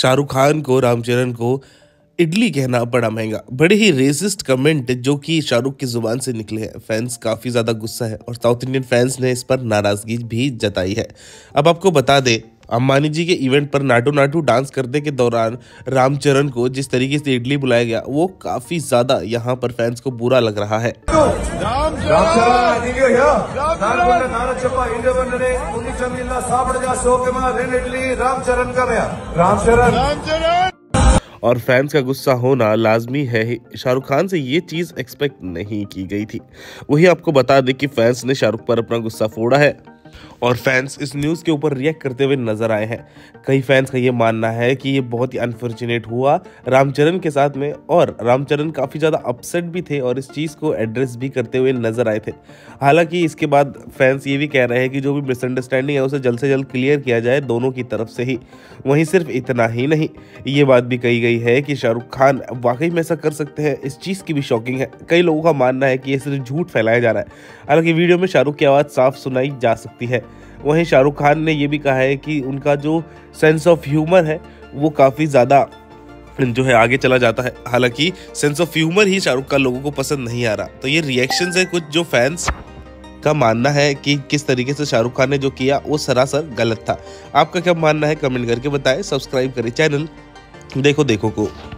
शाहरुख खान को रामचरण को इडली कहना पड़ा महंगा। बड़े ही रेसिस्ट कमेंट जो कि शाहरुख की जुबान से निकले हैं। फैंस काफ़ी ज़्यादा गुस्सा है और साउथ इंडियन फैंस ने इस पर नाराज़गी भी जताई है। अब आपको बता दें, अंबानी जी के इवेंट पर नाटू नाटू डांस करने के दौरान रामचरण को जिस तरीके से इडली बुलाया गया वो काफ़ी ज़्यादा यहाँ पर फैंस को बुरा लग रहा है। और फैंस का गुस्सा होना लाजमी है ही। शाहरुख खान से ये चीज़ एक्सपेक्ट नहीं की गई थी। वही आपको बता दें कि फैंस ने शाहरुख पर अपना गुस्सा फोड़ा है और फैंस इस न्यूज़ के ऊपर रिएक्ट करते हुए नजर आए हैं। कई फैंस का ये मानना है कि ये बहुत ही अनफॉर्चुनेट हुआ रामचरण के साथ में, और रामचरण काफ़ी ज़्यादा अपसेट भी थे और इस चीज़ को एड्रेस भी करते हुए नजर आए थे। हालांकि इसके बाद फैंस ये भी कह रहे हैं कि जो भी मिसअंडरस्टैंडिंग है उसे जल्द से जल्द क्लियर किया जाए दोनों की तरफ से ही। वहीं सिर्फ इतना ही नहीं, ये बात भी कही गई है कि शाहरुख खान वाकई में ऐसा कर सकते हैं। इस चीज़ की भी शॉकिंग है। कई लोगों का मानना है कि ये सिर्फ झूठ फैलाया जा रहा है। हालांकि वीडियो में शाहरुख की आवाज़ साफ सुनाई जा सकती है। वहीं शाहरुख खान ने यह भी कहा है कि उनका जो सेंस ऑफ ह्यूमर है वो काफ़ी ज़्यादा जो है आगे चला जाता है। हालांकि सेंस ऑफ ह्यूमर ही शाहरुख का लोगों को पसंद नहीं आ रहा। तो ये रिएक्शन है कुछ जो फैंस का मानना है कि किस तरीके से शाहरुख खान ने जो किया वो सरासर गलत था। आपका क्या मानना है कमेंट करके बताएं। सब्सक्राइब करें चैनल देखो को।